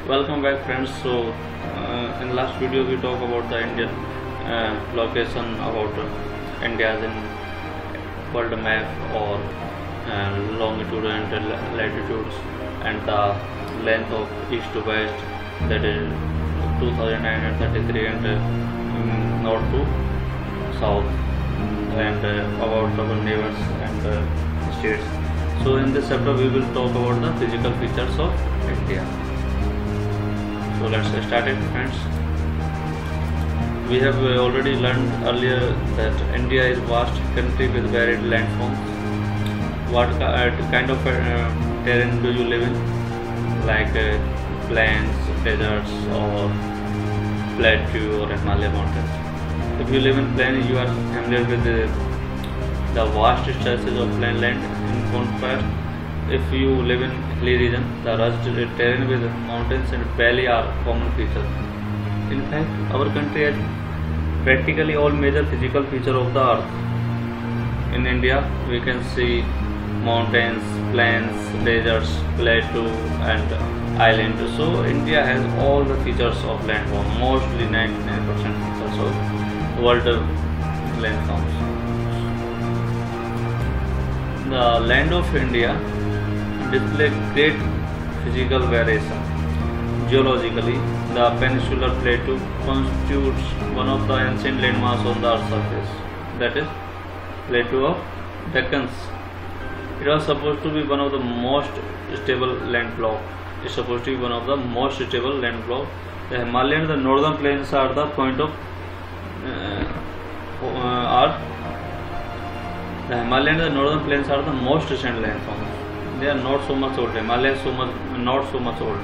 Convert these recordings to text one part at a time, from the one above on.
Welcome back, friends. In last video we talk about the Indian location about India's in world map or longitude and latitudes and the length of east to west, that is 2933, and north to south, and about our neighbors and states. So in this chapter we will talk about the physical features of India. So let's start it, friends. We have already learned earlier that India is a vast country with varied landforms. What kind of terrain do you live in? Like plains, deserts, or plateau or Himalaya mountains. If you live in plain, you are familiar with the vast stretches of plain land. In contrast, if you live in hilly region, the rugged terrain with mountains and valley are common features. In fact, our country has practically all major physical features of the earth. In India, we can see mountains, plains, deserts, plateau, and island. So India has all the features of landform, mostly 99% features of world landforms. The land of India displays great physical variation. Geologically, the peninsular plateau constitutes one of the ancient landmasses on the earth's surface, that is, plateau of Deccan. It was supposed to be one of the most stable land blocks. The Himalayan and the northern plains are the point of the Himalayan and the northern plains are the most recent landforms. They are not so much old. Himalaya is not so much old.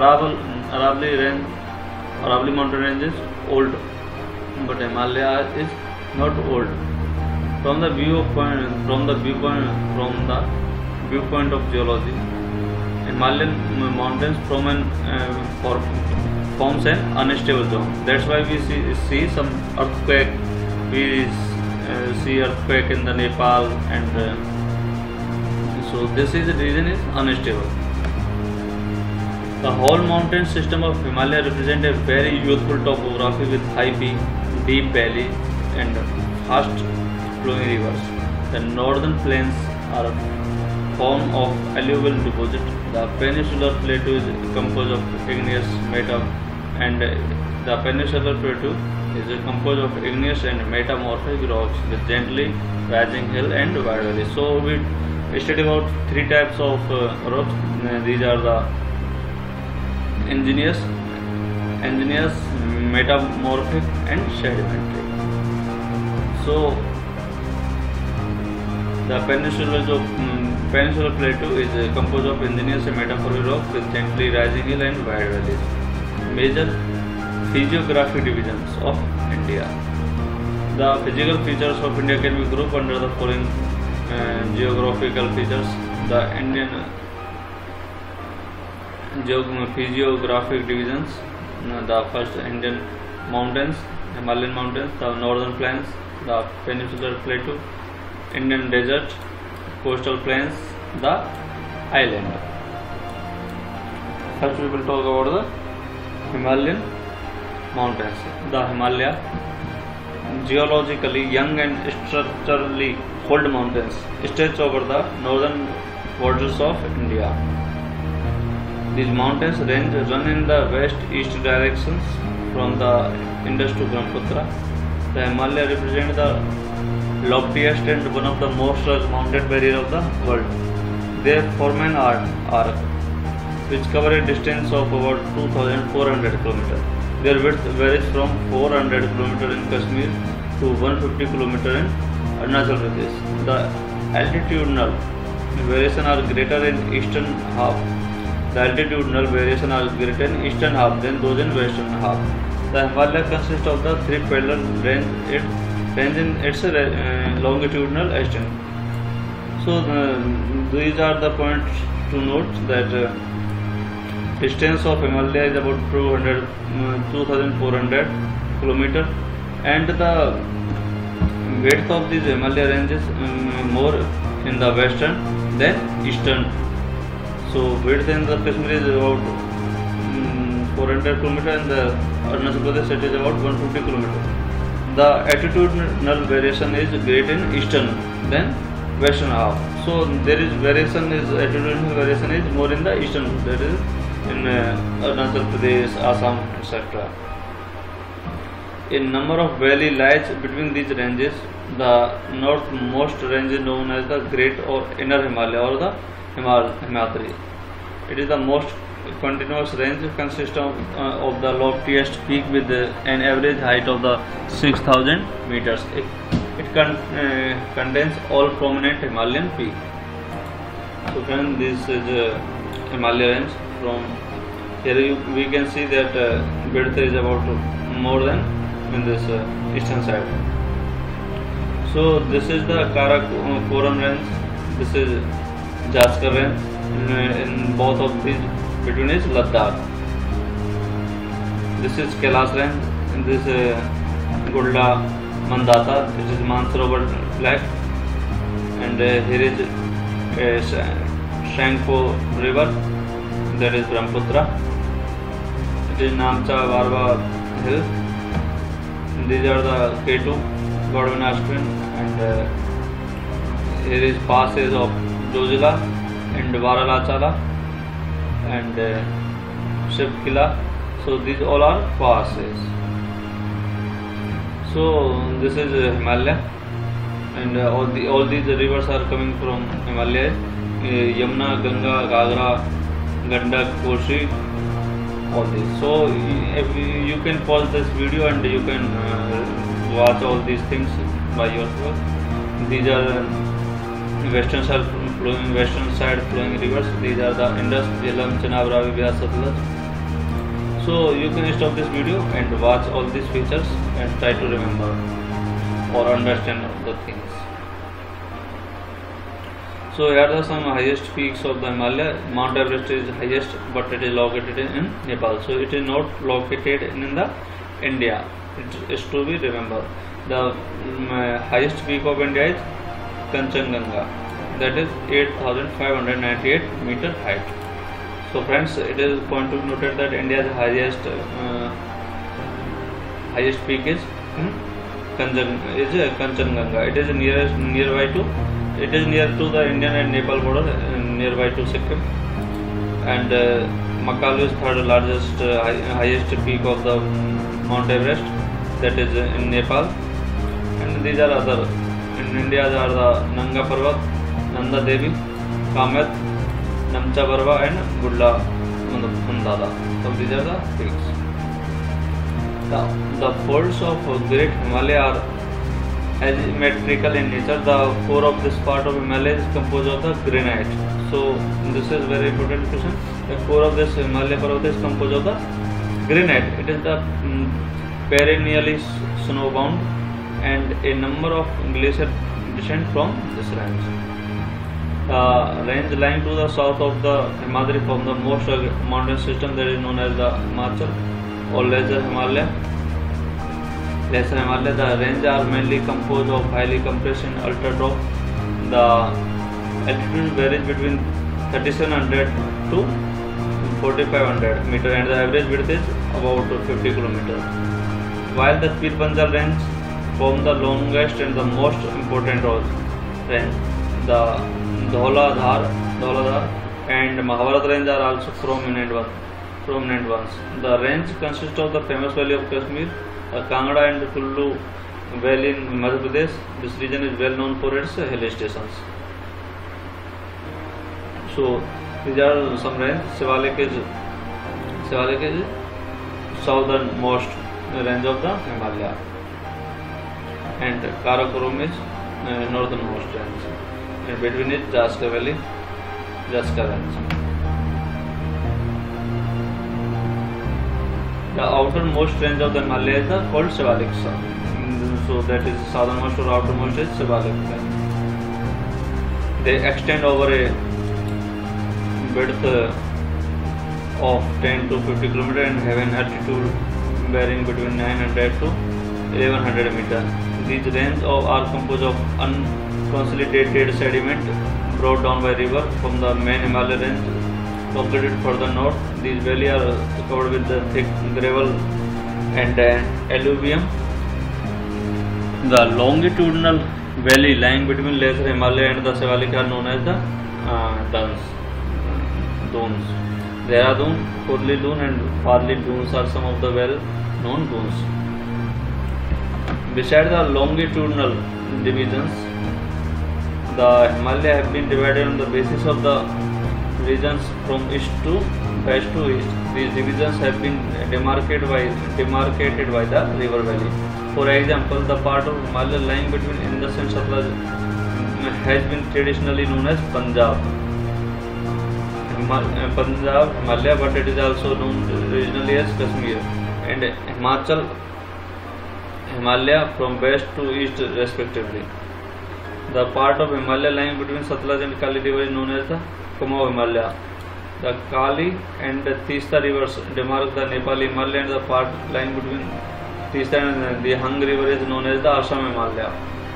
Aravalli mountain range is old, but Himalaya is not old. From the viewpoint of geology, Himalayan mountains forms an unstable zone. That's why we see some earthquake. We see earthquake in the Nepal, and so this is the reason is unstable. The whole mountain system of Himalaya represents a very youthful topography with high peak, deep valley, and fast flowing rivers. The northern plains are a form of alluvial deposit. The peninsular plateau is composed of igneous and metamorphic rocks with gently rising hill and wide valleys. So we study about three types of rocks. These are the igneous, metamorphic, and sedimentary. So the peninsular plateau is composed of igneous and metamorphic rocks with gently rising hill and wide valleys. Major physiographic divisions of India. The physical features of India can be grouped under the following geographical features. The Indian physiographic divisions. The first, Indian mountains, Himalayan mountains, the northern plains, the peninsular plateau, Indian desert, coastal plains, the island. First we will talk about the Himalayan mountains. The Himalaya, geologically young and structurally old mountains, stretch over the northern borders of India. These mountains run in the west-east directions from the Indus to Brahmaputra. The Himalaya represents the loftiest and one of the most rugged mountain barriers of the world. They form an arc which cover a distance of about 2,400 km. Their width varies from 400 km in Kashmir to 150 km in Arunachal Pradesh. The altitudinal variation are greater in eastern half. than those in western half. The Himalaya consists of the three parallel range in its longitudinal extent. So these are the points to note that distance of Himalaya is about 2,400 km, and the width of these Himalaya ranges more in the western than eastern. So width in the Kashmir is about 100 km, and the Arunachal Pradesh it is about 150 km. The attitudinal variation is great in eastern than western half. So there is variation is attitudinal variation is more in the eastern, that is in Arunachal Pradesh, Assam, etc. A number of valley lies between these ranges. The northmost range is known as the Great or Inner Himalaya or the Himadri. It is the most continuous range, consists of the loftiest peak with an average height of the 6,000 meters. It contains all prominent Himalayan peaks. So friends, this is Himalaya range. From here we can see that width is about more than in this eastern side. So this is the Karakoram range, this is Jaskar range, in both of these between is Ladakh. This is Kailash range, and this Gulda Mandata, this is Mansarovar flag, and here is Shangpo river, that is Brahmaputra. It is Namcha Barwa hill. These are the K2 Godwin Austen, and here is passes of Zojila and Varalachala and Shivkila. So these all are passes. So this is Himalaya, and all these rivers are coming from Himalaya. Yamuna, Ganga, Gagra, Gandak, Koshi, all these. So if you can pause this video and you can watch all these things by yourself. These are western side flowing rivers. These are the Indus, Jhelum, Chenab, Ravi, Vyas, Satluj. So you can stop this video and watch all these features and try to remember or understand the things. So here are some highest peaks of the Himalaya. Mount Everest is highest, but it is located in Nepal. So it is not located in the India. It is to be remembered. The highest peak of India is Kanchenjunga, that is 8,598 meter height. So friends, it is point to be noted that India's highest peak is Kanchenjunga. It is near to the Indian and Nepal border, nearby to Sikkim. And Makalu is third largest highest peak of the Mount Everest, that is in Nepal. And these are other in India are the Nanga Parvat, Nanda Devi, Kamet, Namcha Barwa and Gulda Mandada. So these are the peaks. The folds of Great Himalaya are asymmetrical in nature. The core of this part of Himalaya is composed of the granite. So this is very important question. The core of this Himalaya Parvat is composed of the granite. It is the perennially snowbound, and a number of glaciers descend from this range. The range lying to the south of the Himadri from the most mountain system, that is known as the Himachal or Lesser Himalaya. The range are mainly composed of highly compressed and ultra drop. The altitude varies between 3700 to 4500 meter, and the average width is about 50 km. While the Pir Panjal range form the longest and the most important range, the Dhauladhar and Mahabharat range are also prominent ones. The range consists of the famous valley of Kashmir, Kangra and Kullu valley in Madhya Pradesh. This region is well known for its hill stations. So these are some range. Shivalik is southernmost range of the Himalaya, and Karakoram is northernmost range, and between it Jaskar Valley, Jaskar range. The outermost range of the Himalaya is called Shivalik. So that is southernmost or outermost is Shivalik. They extend over a width of 10 to 50 km and have an altitude varying between 900 to 1100 meters. These ranges are composed of unconsolidated sediment brought down by river from the main Himalaya range located further north. These valleys are covered with the thick gravel and alluvium. The longitudinal valley lying between Lesser Himalaya and the Sivalika are known as the dunes. Dehradun, Kurli Dune and Parli Dunes are some of the well-known dunes. Besides the longitudinal divisions, the Himalaya have been divided on the basis of the regions from east to west to east. These divisions have been demarcated by the river valley. For example, the part of Himalaya lying between Indus and Satluj has been traditionally known as Punjab, Himalaya, but it is also known regionally as Kashmir, and Himachal, Himalaya from west to east respectively. The part of Himalaya lying between Satluj and Kali river is known as the Kumaon Himalaya. The Kali and the Teesta rivers demark the Nepali Himalaya, and the part lying between Teesta and the Hang river is known as the Assam Himalaya.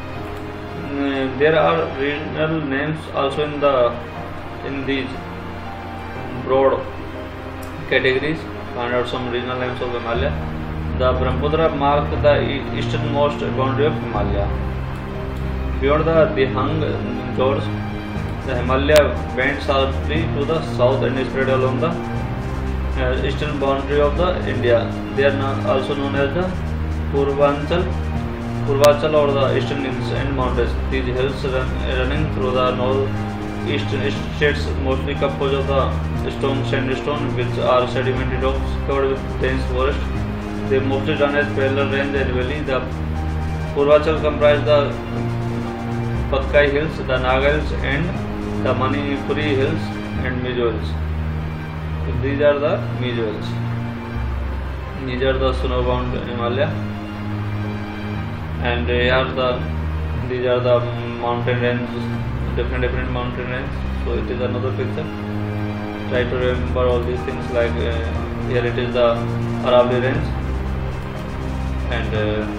There are regional names also in these broad categories. Find out some regional names of Himalaya. The Brahmaputra mark the easternmost boundary of Himalaya. Beyond the Hang Gorge, the Himalaya bends sharply to the south and spread along the eastern boundary of the India. They are also known as the Purvachal or the eastern and mountains. These hills running through the northeastern states mostly composed of the stone sandstone, which are sedimentary rocks covered with dense forest. They mostly run as parallel range and valley. The Purvachal comprise the Patkai Hills, the Naga Hills, and the Manipuri Hills and Mizo Hills. So these are the Mizo Hills. These are the snow-bound Himalaya, and these are the mountain ranges, different mountain ranges. So it is another picture. Try to remember all these things. Like here it is the Aravalli range, and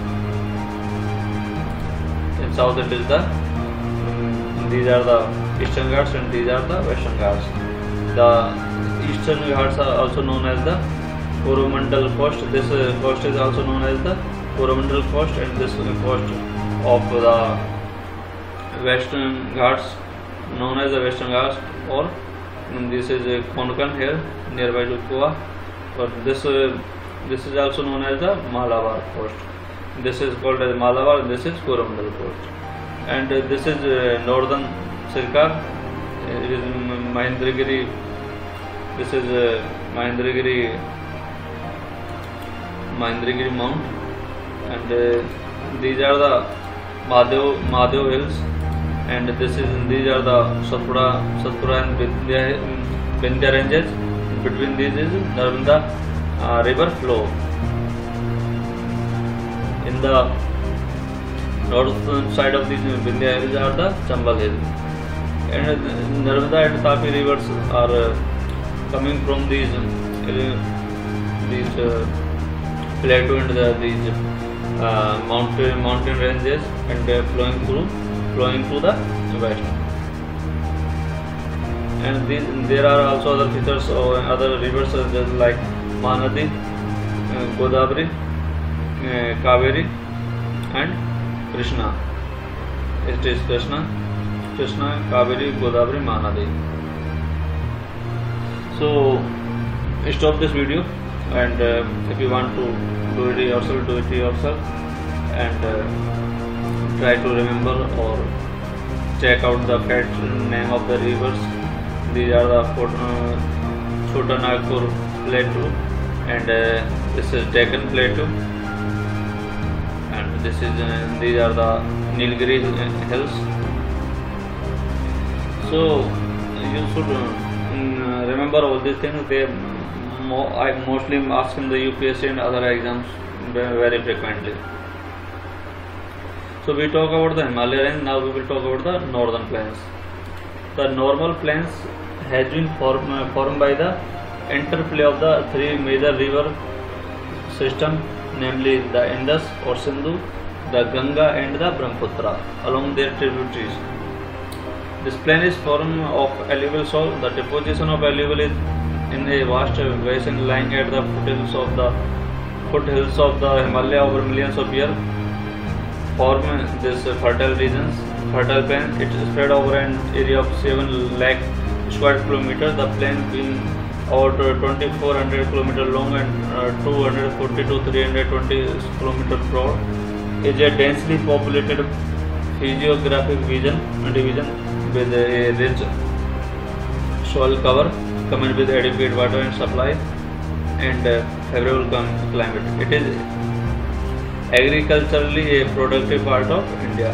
in south it is these are the Eastern Ghats and these are the Western Ghats. The Eastern Ghats are also known as the Coromandel Coast. This coast is also known as the Coromandel Coast, and this coast of the Western Ghats known as the Western Ghats, or this is Konkan here nearby to Goa. But this is also known as the Malabar Coast. This is called as Malabar, and this is Coromandel Coast. And this is northern Sirkar. It is Mahendragiri. This is Mahendragiri Mount, and these are the Mahadev Hills, and these are the Satpura and Vindhya ranges. Between these is Narmada river flow. In the north side of these Vindhya hills are the Chambal Hills, and Narmada and Tapi rivers are coming from these plateau and these mountain ranges, and flowing to the west. And there are also other features or other rivers just like Mahanadi, Godavari, Kaveri, and Krishna. It is Krishna, Kaveri, Godavari, Mahanadi. So stop this video, and if you want to do it yourself, and try to remember or check out the fact name of the rivers. These are the Chota Nagpur Plateau, and this is Deccan Plateau, and these are the Nilgiri Hills. So you should remember all these things. I mostly ask in the UPSC and other exams very frequently. So we talk about the Himalaya range. Now we will talk about the northern plains. The normal plains has been formed by the interplay of the three major river system, namely the Indus or Sindhu, the Ganga, and the Brahmaputra along their tributaries. This plain is form of alluvial soil. The deposition of alluvial is in a vast basin lying at the foothills of the Himalaya over millions of years. Form this fertile regions, fertile plain. It is spread over an area of 7 lakh square kilometers. The plain being about 2400 km long and 240 to 320 km broad, is a densely populated physiographic division with a rich soil cover, combined with adequate water and supply and favorable climate. It is agriculturally a productive part of India.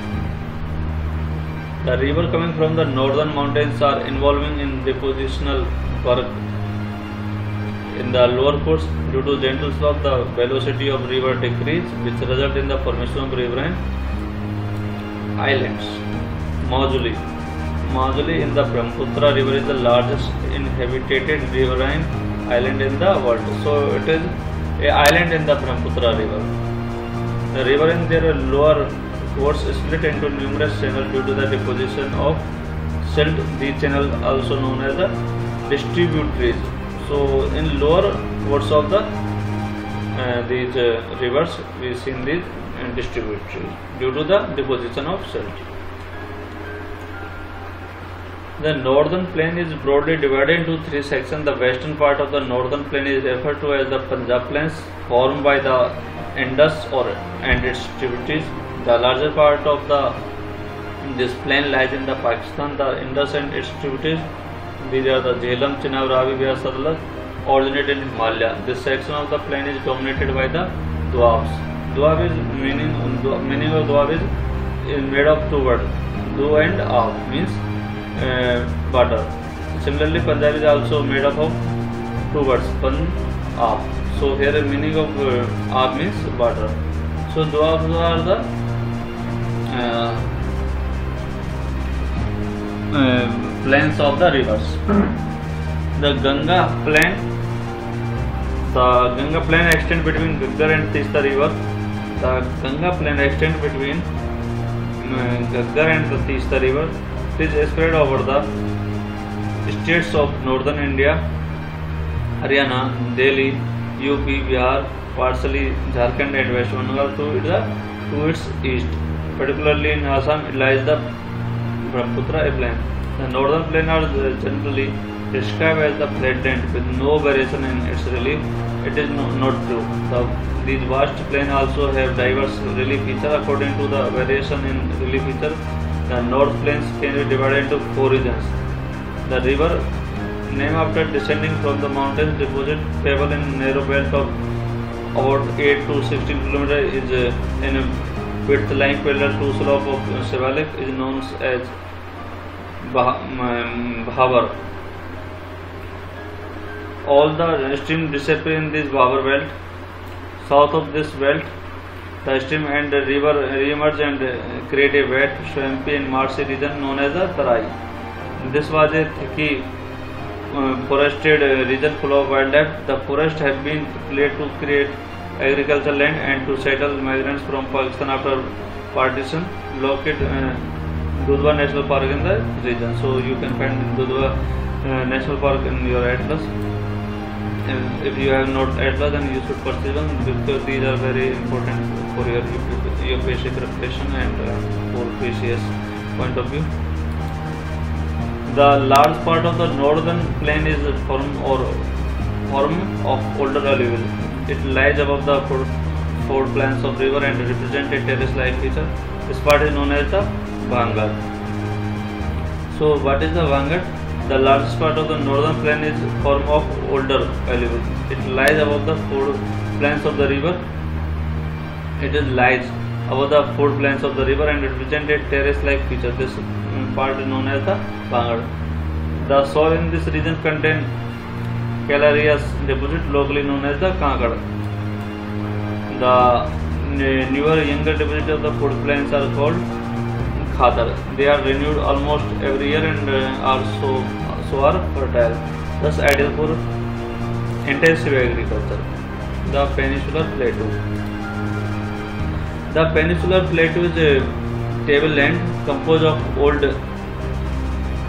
The river coming from the northern mountains are involving in depositional work in the lower course. Due to gentle slope, the velocity of river decrease, which result in the formation of riverine islands. Majuli in the Brahmaputra river is the largest inhabited riverine island in the world. So it is a island in the Brahmaputra river. The river in their lower course is split into numerous channels due to the deposition of silt. These channels also known as the distributaries. So in lower course of the these rivers, we see these distributaries due to the deposition of silt. The northern plain is broadly divided into 3 sections. The western part of the northern plain is referred to as the Punjab plains, formed by the Indus and its tributaries. The larger part of this plain lies in the Pakistan. The Indus and its tributaries, these are the Jhelum, Chenab, Ravi, Beas, Satluj, originate in Himalaya. This section of the plain is dominated by the Doabs. Doab is meaning of Doab is made of 2 words. Do and Ab means water. Similarly, Punjab is also made up of 2 words, Pan, Ab. So here the meaning of Ab means water. So Doabs are the plains of the rivers. The Ganga plain extends between Ghaggar and Teesta river. The Ganga plain extends between Ghaggar and the Teesta river. It is spread over the states of northern India, Haryana, Delhi, UP, Bihar, partially Jharkhand and West Bengal to its east. Particularly in Assam, it lies the Brahmaputra plain. The northern plain are generally described as the flatland with no variation in its relief. It is not true. These vast plains also have diverse relief features. According to the variation in relief feature, the North Plains can be divided into 4 regions. The river, named after descending from the mountains, deposit pebble in narrow belt of about 8 to 16 km, is in a width lying parallel to slope of Shivalik, is known as Bhavar. All the streams disappear in this Bhavar belt. South of this belt, the stream and the river re-emerge and create a wet, swampy and marshy region known as the Tarai. This was a thickly forested region full of wildlife. The forest have been cleared to create agricultural land and to settle migrants from Pakistan after partition. Locate Dudhwa National Park in the region. So you can find Dudhwa National Park in your atlas. If you have not atlas, then you should purchase one because these are very important for your basic reputation and for PCS point of view. The large part of the northern plain is form of older alluvial. It lies above the floodplains of river and represents a terrace-like feature. This part is known as the Vanguard. So what is the Vanguard? The largest part of the northern plain is form of older alluvial. It lies above the floodplains of the river. It lies above the floodplains of the river and represents a terrace-like feature. This part is known as the Vanguard. The soil in this region contains calcareous deposit, locally known as the Kankad. The newer, younger deposits of the floodplains are called Khadar. They are renewed almost every year and are fertile, thus ideal for intensive agriculture. The Peninsular Plateau. The Peninsular Plateau is a tableland composed of old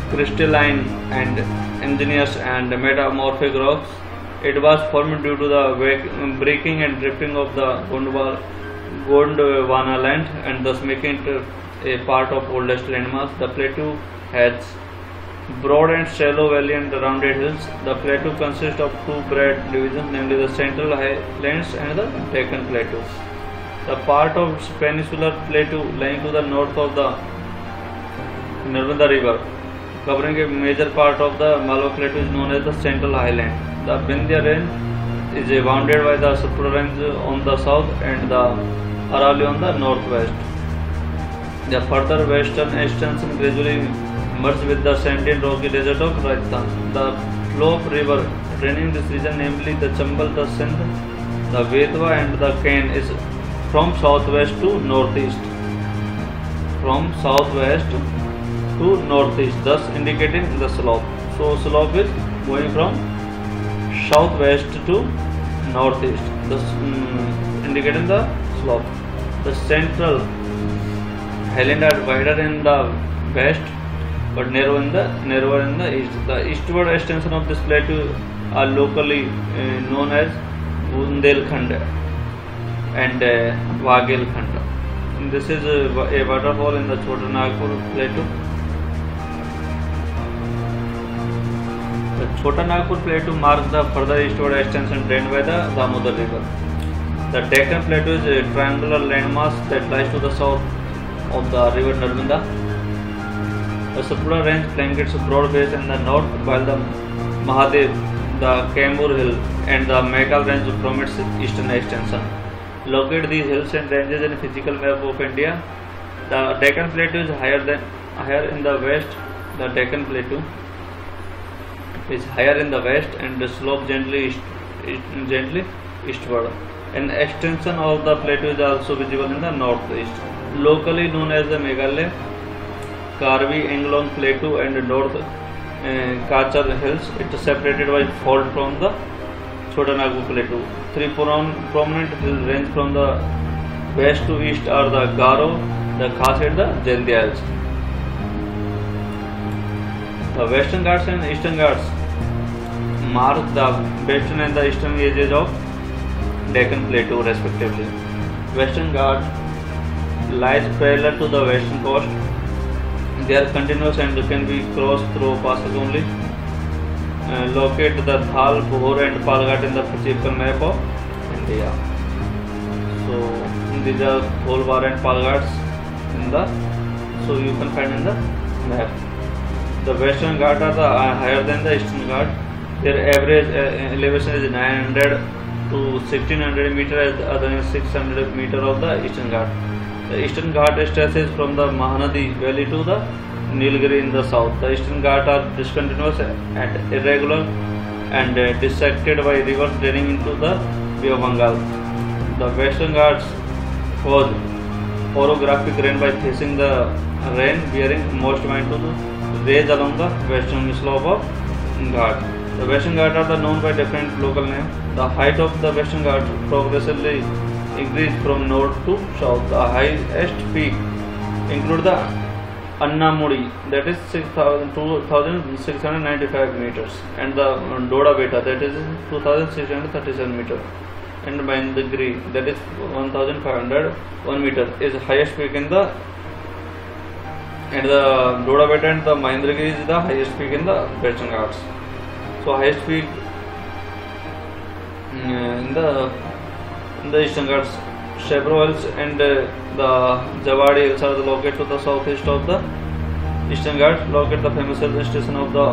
crystalline and igneous and metamorphic rocks. It was formed due to the breaking and drifting of the Gondwana land and thus making it a part of oldest landmass. The plateau has broad and shallow valley and rounded hills. The plateau consists of two broad divisions, namely the Central Highlands and the Deccan Plateau. The part of peninsular plateau lying to the north of the Narmada River, covering a major part of the Malwa Plateau, is known as the Central Highland. The Vindhya Range is bounded by the Satpura Range on the south and the Aravalli on the northwest. The further western extension gradually merged with the sandy rocky desert of Rajasthan. The flow of river draining this region, namely the Chambal, the Sindh, the Betwa and the Cain, is from southwest to northeast. From southwest to northeast, thus indicating the slope. So slope is going from southwest to northeast, thus indicating the slope. The Central Highland are wider in the west but narrower in the east. The eastward extension of this plateau are locally known as Bundelkhand and Wagelkhand. This is a waterfall in the Chota Nagpur plateau. The Chota Nagpur plateau marks the further eastward extension drained by the Damodar river. The Deccan Plateau is a triangular landmass that lies to the south of the river Narmada. The Satpura Range flanks its broad base in the north, while the Mahadev, the Kaimur Hill and the Maikal Range from its eastern extension. Locate these hills and ranges in a physical map of India. The Deccan Plateau is higher in the west. The Deccan Plateau is higher in the west and slopes gently eastward. An extension of the plateau is also visible in the northeast. Locally known as the Meghalaya, Karbi Anglong Plateau and North Kachar Hills, it is separated by fault from the Chota Nagpur Plateau. Three prominent hills range from the west to east are the Garo, the Khas and the Jaintia Hills. The Western Ghats and Eastern Ghats mark the western and the eastern edges of Deccan Plateau respectively. Western Ghat lies parallel to the western coast. They are continuous and can be crossed through passes only. Locate the Thal, Bohor and Palghat in the physical map of India. So these are Tholwar and Palghats so you can find in the map. The Western Ghat are higher than the Eastern Ghat. Their average elevation is 900 to 1600 meters, other than 600 meters of the Eastern Ghat. The Eastern Ghat stretches from the Mahanadi Valley to the Nilgiri in the south. The Eastern Ghat are discontinuous and irregular and dissected by rivers draining into the Bay of Bengal. The Western Ghats cause orographic rain by facing the rain bearing moisture to the rays along the western slope of Ghat. The Western Ghats are known by different local names. The height of the Western Ghats progressively increased from north to south. The highest peak include the Annamudi, that is 2695 meters, and the Doda Beta, that is 2637 meters, and Mahendagiri, that is 1501 meter, is highest peak in the, and the Doda Beta and the Mahendagiri is the highest peak in the Western Ghats. So highest peak in the Eastern Ghats, Shebro Hills and the Javadi Hills are located to the southeast of the Eastern Ghats. Locate the famous hill station of the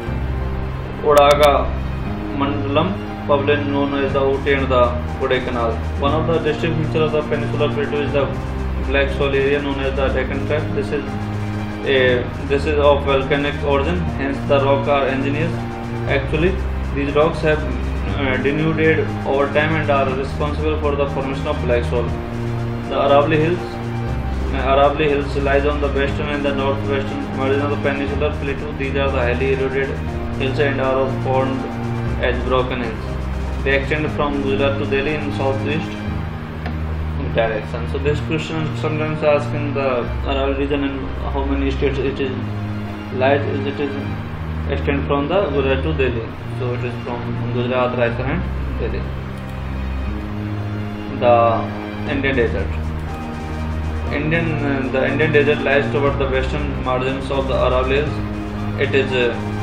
Odaga Mandalam, publicly known as the Ooty and the Kodaikanal. One of the distinct features of the peninsular plateau is the black soil area known as the Deccan Tract. This is of volcanic origin, hence the rocks are igneous. Actually, these rocks have denuded over time and are responsible for the formation of black soil. The Aravalli Hills lies on the western and the northwestern margin of the peninsular plateau. These are the highly eroded hills and are formed as broken hills. They extend from Gujarat to Delhi in southeast direction. So this question sometimes asked in the Aravalli region and how many states it is lies is it is extend from the Gujarat to Delhi. So it is from Gujarat, Rajasthan and Delhi. The Indian desert. The Indian desert lies toward the western margins of the Araval Hills. It is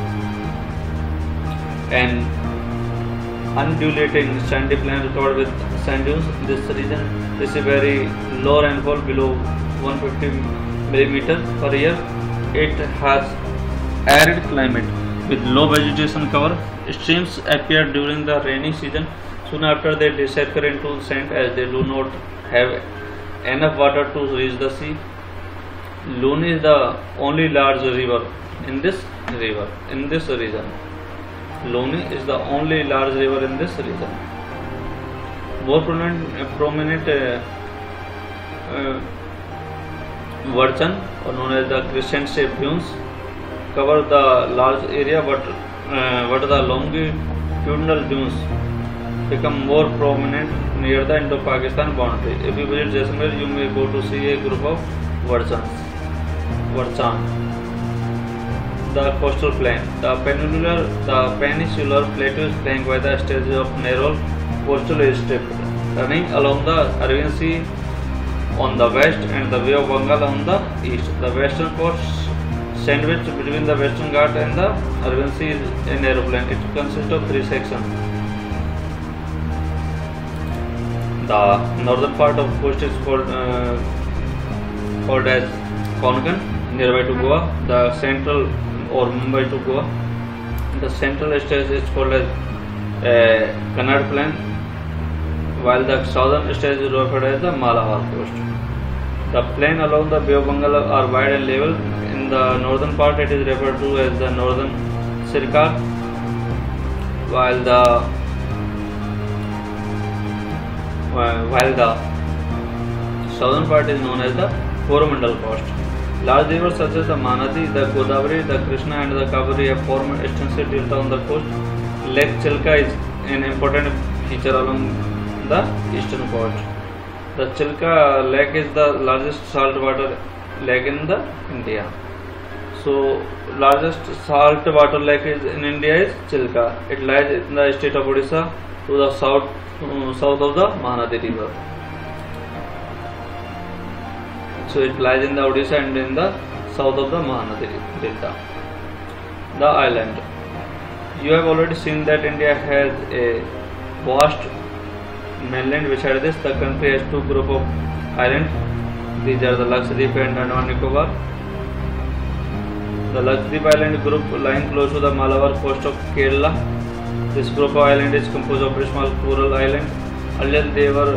an undulating sandy plain covered with sand dunes. This region receives very low rainfall below 150 millimeters per year. It has arid climate with low vegetation cover. Streams appear during the rainy season. Soon after they disappear into sand as they do not have enough water to reach the sea. Luni is the only large river in this region. Luni is the only large river in this region. More prominent Varchan, or known as the crescent-shaped dunes, cover the large area, but the longitudinal dunes become more prominent near the Indo-Pakistan boundary. If you visit Jaisalmer, you may go to see a group of Varchan. The coastal plain. The peninsular plateau is flanked by the stretches of narrow coastal strip running along the Arabian Sea on the west and the Bay of Bengal on the east. The western coast, sandwiched between the Western Ghat and the Arabian Sea, is a narrow plain. It consists of 3 sections. The northern part of the coast is called as Konkan, nearby to Goa. The central or Mumbai to Goa. The central stretch is called as Kannada Plain, while the southern stretch is referred as the Malabar coast. The plain along the Bay of Bengal are wide and level. In the northern part, it is referred to as the northern Sirkar, while the southern part is known as the Coromandel coast. Large rivers such as the Mahanadi, the Godavari, the Krishna and the Kaveri have formed extensive delta on the coast. Lake Chilka is an important feature along the eastern coast. The Chilka lake is the largest saltwater lake in the India. So, largest saltwater lake in India is Chilka. It lies in the state of Odisha to the south of the Mahanadi river. So it lies in the Odisha and in the south of the Mahanadi Delta. The island. You have already seen that India has a vast mainland. Beside this, the country has 2 groups of islands. These are the Lakshadweep and Andaman Nicobar. The Lakshadweep island group lying close to the Malabar coast of Kerala. This group of islands is composed of very small coral islands. Earlier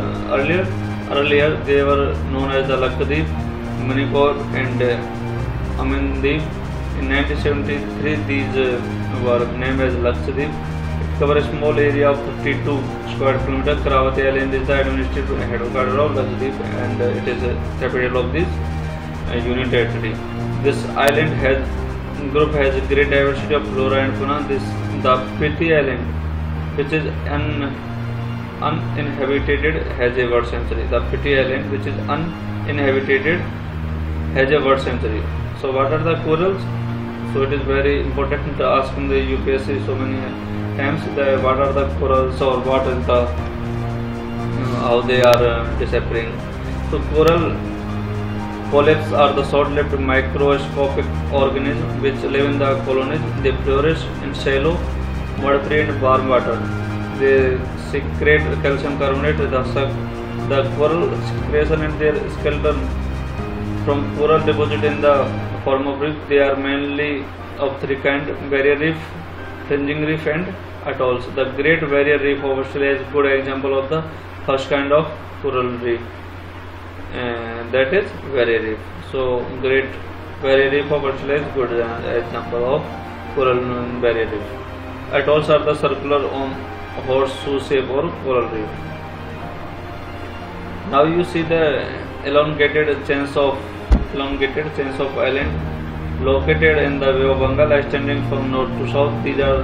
they were known as the Lakshadweep, Manipur and Amandeep. In 1973, these were named as Lakshadweep. It covers a small area of 52 square kilometers. Karavati Island is the administrative headquarters of Lakshadweep and it is the capital of this union territory. This island group has a great diversity of flora and fauna. The Piti Island, which is uninhabited, has a bird sanctuary. The Piti Island, which is uninhabited, has a bird sanctuary. So, what are the corals? So, it is very important to ask in the UPSC so many times that what are the corals or what is the how they are disappearing. So, coral polyps are the short-lived microscopic organisms which live in the colonies. They flourish in shallow, mud-free and warm water. They secrete calcium carbonate. The coral secretion in their skeleton from coral deposit in the form of reef. They are mainly of 3 kinds: barrier reef, fringing reef and atolls. The Great Barrier Reef of Australia is a good example of the first kind of coral reef. That is barrier reef. So, Great Barrier Reef of Australia is a good example of coral barrier reef. Atolls are the circular horseshoe shape or coral reef. Now you see the elongated chains of islands located in the Bay of Bengal, extending from north to south. These are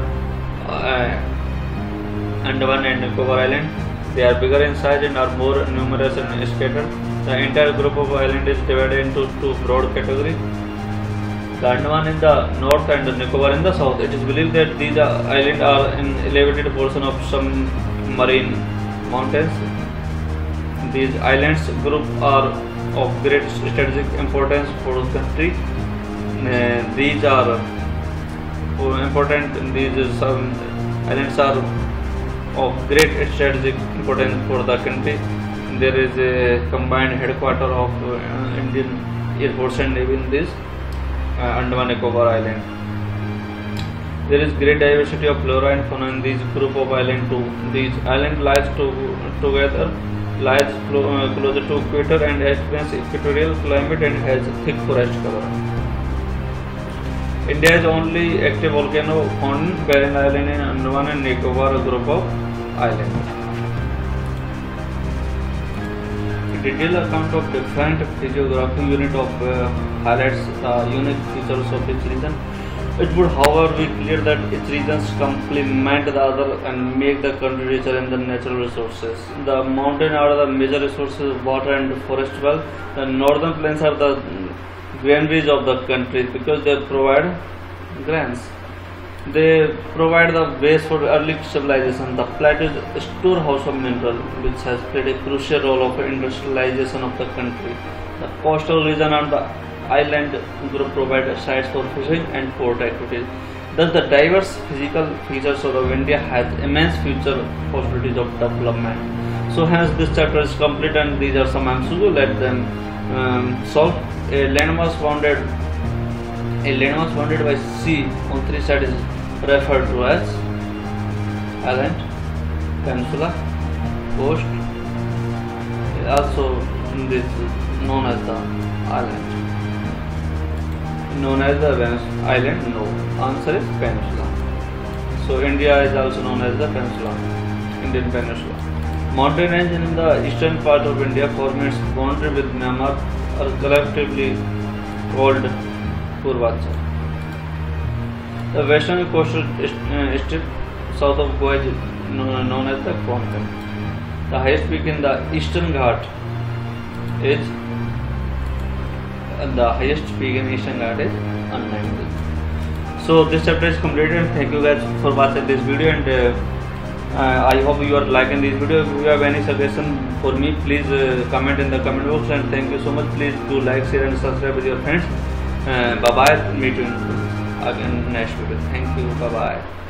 Andaman and Nicobar Islands. They are bigger in size and are more numerous and scattered. The entire group of islands is divided into 2 broad categories. The Andaman in the north and the Nicobar in the south. It is believed that these islands are an elevated portion of some marine mountains. These islands group are of great strategic importance for the country. These are important. These islands are of great strategic importance for the country. There is a combined headquarters of Indian Air Force and Navy in this Andaman Nicobar Island. There is great diversity of flora and fauna in this group of islands too. These islands lies together, lies closer to equator and experience equatorial climate and has thick forest cover. India is only active volcano found in Barren Island in Andaman and Nicobar group of islands. A detailed account of different physiographic unit of highlights the unique features of each region. It would, however, be clear that each regions complement the other and make the country richer in the natural resources. The mountains are the major resources, water and forest wealth. The northern plains are the granaries of the country because they provide grains. They provide the base for early civilization. The plateau is a storehouse of mineral which has played a crucial role of industrialization of the country. The coastal region and the island group provide sites for fishing and port activities. Thus, the diverse physical features of India has immense future possibilities of development. So, hence this chapter is complete, and these are some MCQ. Let them solve. A landmass bounded by sea on three sides is referred to as island, peninsula, coast. Also, this is known as the island. Known as the island? No. Answer is peninsula. So India is also known as the peninsula, Indian peninsula. Mountain range in the eastern part of India forming its boundary with Myanmar are collectively called Purvachal. The western coastal strip south of Goa is known as the Konkan. The highest peak in the Eastern Ghat is unnamed. So this chapter is completed, and thank you guys for watching this video, and I hope you are liking this video. If you have any suggestion for me, please comment in the comment box, and thank you so much. Please do like, share and subscribe with your friends. Bye bye. Meet you in again next video. Thank you. Bye bye.